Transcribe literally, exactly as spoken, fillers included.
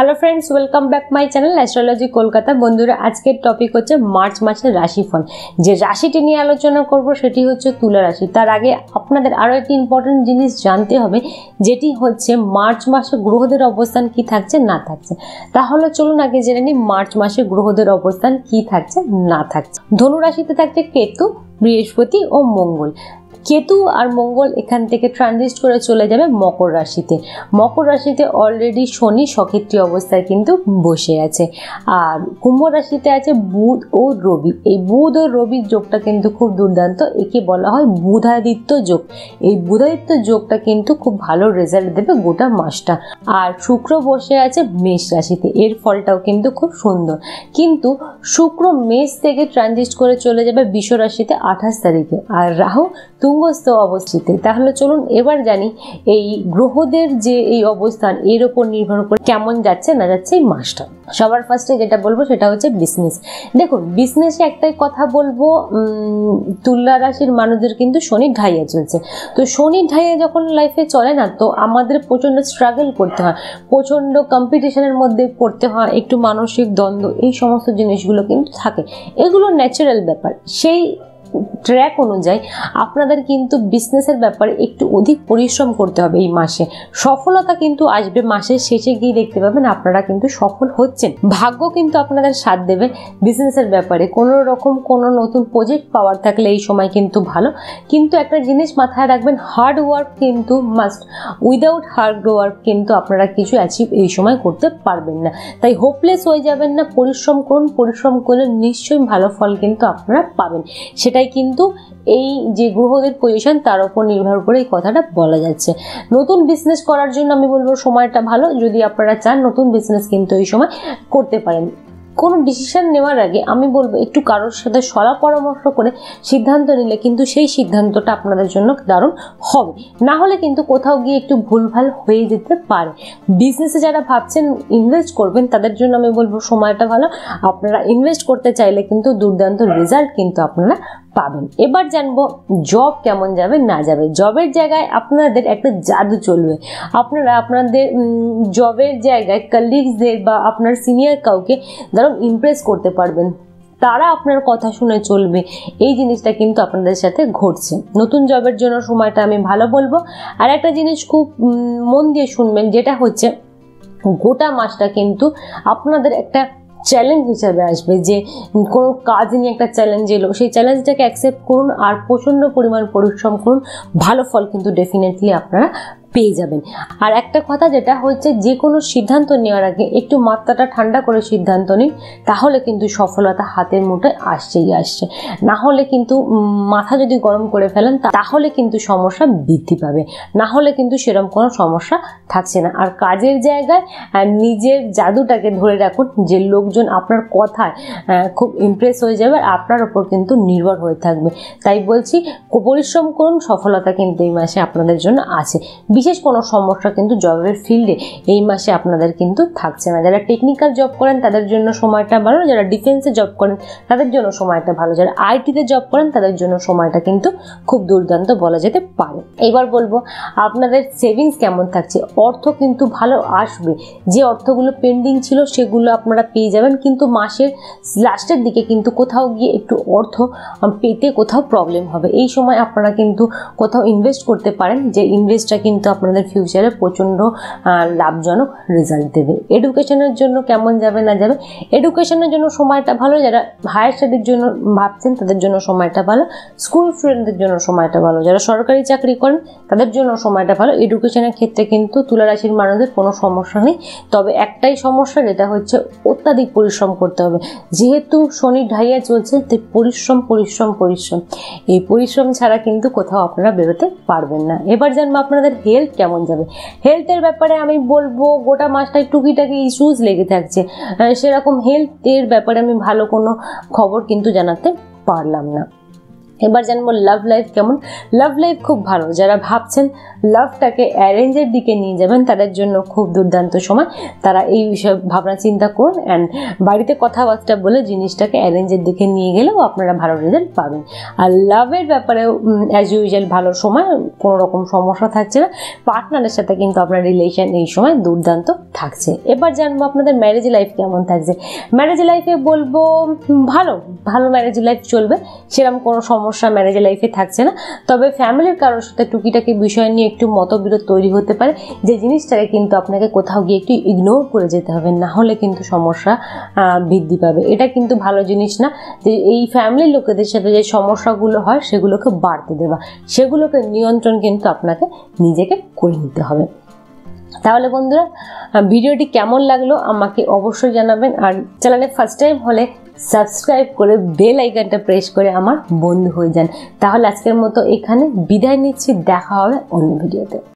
Hello friends, welcome back my channel astrology Kolkata. বন্ধুরা, আজকের topic হচ্ছে মার্চ মাসের রাশিফল। যে রাশিটি নিয়ে আলোচনা করব সেটি হচ্ছে তুলা রাশি। তার আগে আপনাদের আরও একটি ইম্পর্টেন্ট জিনিস জানতে হবে, যেটি হচ্ছে মার্চ মাসে গ্রহদের অবস্থান কি থাকছে না থাকছে। তাহলে চলুন আগে জেনে নিই মার্চ মাসে গ্রহদের অবস্থান কি থাকছে না থাকছে। ধনু রাশিতে থাকছে কেতু, বৃহস্পতি ও মঙ্গল। কেতু আর মঙ্গল এখান থেকে ট্রানজিট করে চলে যাবে মকর রাশিতে। মকর রাশিতে অলরেডি শনি সক্ষেত্রী অবস্থায় কিন্তু বসে আছে। আর কুম্ভ রাশিতে আছে বুধ ও রবি। এই বুধ ও রবির যোগটা কিন্তু খুব দুর্দান্ত, একে বলা হয় বুধাদিত্য যোগ। এই বুধাদিত্য যোগটা কিন্তু খুব ভালো রেজাল্ট দেবে গোটা মাসটা। আর শুক্র বসে আছে মেষ রাশিতে, এর ফলটাও কিন্তু খুব সুন্দর। কিন্তু শুক্র মেষ থেকে ট্রানজিট করে চলে যাবে বৃষ রাশিতে আঠাশ তারিখে, আর রাহু তুঙ্গস্থ অবস্থিতে। তাহলে চলুন এবার জানি এই গ্রহদের যে এই অবস্থান এর উপর নির্ভর করে কেমন যাচ্ছে না যাচ্ছে এই মাসটা। সবার ফার্স্টে যেটা বলবো সেটা হচ্ছে বিজনেস। দেখুন, বিজনেসে একটাই কথা বলবো, তুলা রাশির মানুষদের কিন্তু শনি ঢাইয়া চলছে। তো শনি ঢাইয়া যখন লাইফে চলে না, তো আমাদের প্রচণ্ড স্ট্রাগল করতে হয়, প্রচণ্ড কম্পিটিশনের মধ্যে পড়তে হয়, একটু মানসিক দ্বন্দ্ব, এই সমস্ত জিনিসগুলো কিন্তু থাকে। এগুলো ন্যাচারাল ব্যাপার। সেই ট্র্যাক অনুযায়ী আপনাদের কিন্তু বিজনেসের ব্যাপারে একটু অধিক পরিশ্রম করতে হবে এই মাসে। সফলতা কিন্তু আসবে মাসের শেষে গিয়ে দেখতে পাবেন আপনারা কিন্তু সফল হচ্ছেন। ভাগ্য কিন্তু আপনাদের সাথ দেবে বিজনেসের ব্যাপারে। কোনো রকম কোনো নতুন প্রজেক্ট পাওয়ার থাকলে এই সময় কিন্তু ভালো। কিন্তু একটা জিনিস মাথায় রাখবেন, হার্ড ওয়ার্ক কিন্তু মাস্ট। উইদাউট হার্ড ওয়ার্ক কিন্তু আপনারা কিছু অ্যাচিভ এই সময় করতে পারবেন না। তাই হোপলেস হয়ে যাবেন না, পরিশ্রম করুন। পরিশ্রম করলে নিশ্চয়ই ভালো ফল কিন্তু আপনারা পাবেন। সেটা কিন্তু এই যে গ্রহদের পজিশন তার উপর নির্ভর করে এই কথাটা বলা যাচ্ছে। নতুন বিজনেস করার জন্য আমি বলবো সময়টা ভালো। যদি আপনারা চান নতুন বিজনেস কিন্তু এই সময় করতে পারেন। কোনো ডিসিশন নেওয়ার আগে আমি বলবো একটু কারোর সাথে সলা পরামর্শ করে সিদ্ধান্ত নিলে কিন্তু সেই সিদ্ধান্তটা আপনাদের জন্য দারুণ হবে। না হলে কিন্তু কোথাও গিয়ে একটু ভুলভাল হয়ে যেতে পারে। বিজনেসে যারা ভাবছেন ইনভেস্ট করবেন তাদের জন্য আমি বলবো সময়টা ভালো। আপনারা ইনভেস্ট করতে চাইলে কিন্তু দুর্দান্ত রেজাল্ট কিন্তু আপনারা পাবেন। এবার জানবো জব কেমন যাবে না যাবে। জবের জায়গায় আপনাদের একটা জাদু চলবে। আপনারা আপনাদের জবের জায়গায় কলিগসদের বা আপনার সিনিয়র কাউকে দারুণ ইমপ্রেস করতে পারবেন। তারা আপনার কথা শুনে চলবে, এই জিনিসটা কিন্তু আপনাদের সাথে ঘটছে। নতুন জবের জন্য সময়টা আমি ভালো বলবো। আর একটা জিনিস খুব মন দিয়ে শুনবেন, যেটা হচ্ছে গোটা মাসটা কিন্তু আপনাদের একটা চ্যালেঞ্জ হিসাবে আসবে। যে কোনো কাজ নিয়ে একটা চ্যালেঞ্জ এলো, সেই চ্যালেঞ্জটাকে অ্যাকসেপ্ট করুন আর প্রচণ্ড পরিমাণ পরিশ্রম করুন। ভালো ফল কিন্তু ডেফিনেটলি আপনারা পেয়ে যাবেন। আর একটা কথা যেটা হচ্ছে, যে কোনো সিদ্ধান্ত নেওয়ার আগে একটু মাথাটা ঠান্ডা করে সিদ্ধান্ত নিন, তাহলে কিন্তু সফলতা হাতের মুঠোয় আসছেই আসছে। না হলে কিন্তু মাথা যদি গরম করে ফেলেন তাহলে কিন্তু সমস্যা বৃদ্ধি পাবে, না হলে কিন্তু সেরকম কোনো সমস্যা থাকছে না। আর কাজের জায়গায় নিজের জাদুটাকে ধরে রাখুন, যে লোকজন আপনার কথায় খুব ইমপ্রেস হয়ে যাবে আর আপনার ওপর কিন্তু নির্ভর হয়ে থাকবে। তাই বলছি, পরিশ্রম করুন, সফলতা কিন্তু এই মাসে আপনাদের জন্য আছে। বিশেষ কোনো সমস্যা কিন্তু জবের ফিল্ডে এই মাসে আপনাদের কিন্তু থাকছে না। যারা টেকনিক্যাল জব করেন তাদের জন্য সময়টা ভালো, যারা ডিফেন্সে জব করেন তাদের জন্য সময়টা ভালো, যারা আইটিতে জব করেন তাদের জন্য সময়টা কিন্তু খুব দুর্দান্ত বলা যেতে পারে। এবার বলবো আপনাদের সেভিংস কেমন থাকছে। অর্থ কিন্তু ভালো আসবে। যে অর্থগুলো পেন্ডিং ছিল সেগুলো আপনারা পেয়ে যাবেন, কিন্তু মাসের লাস্টের দিকে কিন্তু কোথাও গিয়ে একটু অর্থ পেতে কোথাও প্রবলেম হবে। এই সময় আপনারা কিন্তু কোথাও ইনভেস্ট করতে পারেন, যে ইনভেস্টটা কিন্তু আপনাদের ফিউচারে প্রচণ্ড লাভজনক রেজাল্ট দেবে। এডুকেশনের জন্য কেমন যাবে না যাবে। এডুকেশনের জন্য সময়টা ভালো। যারা হায়ার স্টাডির জন্য ভাবছেন তাদের জন্য সময়টা ভালো। স্কুল স্টুডেন্টদের জন্য সময়টা ভালো। যারা সরকারি চাকরি করেন তাদের জন্য সময়টা ভালো। এডুকেশনের ক্ষেত্রে কিন্তু তুলা রাশির মানুষদের কোনো সমস্যা নেই। তবে একটাই সমস্যা, যেটা হচ্ছে অত্যাধিক পরিশ্রম করতে হবে। যেহেতু শনি ঢাইয়া চলছে, তাই পরিশ্রম পরিশ্রম পরিশ্রম এই পরিশ্রম ছাড়া কিন্তু কোথাও আপনারা বেরোতে পারবেন না। এবার জানবো আপনাদের হেলথ কেমন যাবে। হেলথের ব্যাপারে আমি বলবো গোটা মাসটায় টুকিটাকি ইস্যুস লেগে থাকছে। সেরকম হেলথের ব্যাপারে আমি ভালো কোনো খবর কিন্তু জানাতে পারলাম না। এবার জানবো লাভ লাইফ কেমন। লাভ লাইফ খুব ভালো, যারা ভাবছেন লাভটাকে অ্যারেঞ্জের দিকে নিয়ে যাবেন তাদের জন্য খুব দুর্দান্ত সময়। তারা এই বিষয়ে ভাবনা চিন্তা করুন অ্যান্ড বাড়িতে কথাবার্তা বলে জিনিসটাকে অ্যারেঞ্জের দিকে নিয়ে গেলেও আপনারা ভালো রেজাল্ট পাবেন। আর লাভের ব্যাপারে অ্যাজ ইউজুয়াল ভালো সময়, কোনো রকম সমস্যা থাকছে না। পার্টনারের সাথে কিন্তু আপনার রিলেশন এই সময় দুর্দান্ত থাকছে। এবার জানবো আপনাদের ম্যারেজ লাইফ কেমন থাকছে। ম্যারেজ লাইফে বলবো ভালো ভালো ম্যারেজ লাইফ চলবে, সেরকম কোনো সমস্যা ম্যারেজ লাইফে থাকছে না। তবে ফ্যামিলির কারোর সাথে টুকিটাকি বিষয় নিয়ে একটু মতবিরোধ তৈরি হতে পারে, যে জিনিসটাকে কিন্তু আপনাকে কোথাও গিয়ে একটু ইগনোর করে যেতে হবে, না হলে কিন্তু সমস্যা বৃদ্ধি পাবে। এটা কিন্তু ভালো জিনিস না যে এই ফ্যামিলির লোকেদের সাথে যে সমস্যাগুলো হয় সেগুলোকে বাড়তে দেওয়া, সেগুলোকে নিয়ন্ত্রণ কিন্তু আপনাকে নিজেকে করে নিতে হবে। তাহলে বন্ধুরা ভিডিওটি কেমন লাগলো আমাকে অবশ্যই জানাবেন, আর চ্যানেলে ফার্স্ট টাইম হলে সাবস্ক্রাইব করে বেল আইকনটা প্রেস করে আমার বন্ধু হয়ে যান। তাহলে আজকের মতো এখানে বিদায় নিচ্ছি, দেখা হবে অন্য ভিডিওতে।